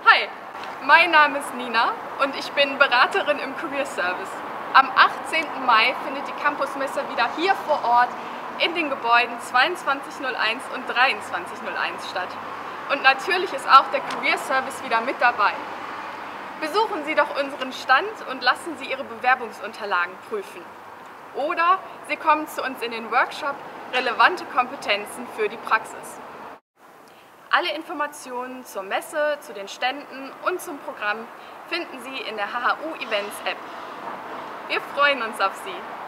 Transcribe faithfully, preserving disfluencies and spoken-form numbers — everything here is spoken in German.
Hi, mein Name ist Nina und ich bin Beraterin im Career Service. Am achtzehnten Mai findet die Campusmesse wieder hier vor Ort in den Gebäuden zweiundzwanzig null eins und dreiundzwanzig null eins statt. Und natürlich ist auch der Career Service wieder mit dabei. Besuchen Sie doch unseren Stand und lassen Sie Ihre Bewerbungsunterlagen prüfen. Oder Sie kommen zu uns in den Workshop Relevante Kompetenzen für die Praxis. Alle Informationen zur Messe, zu den Ständen und zum Programm finden Sie in der H H U Events App. Wir freuen uns auf Sie!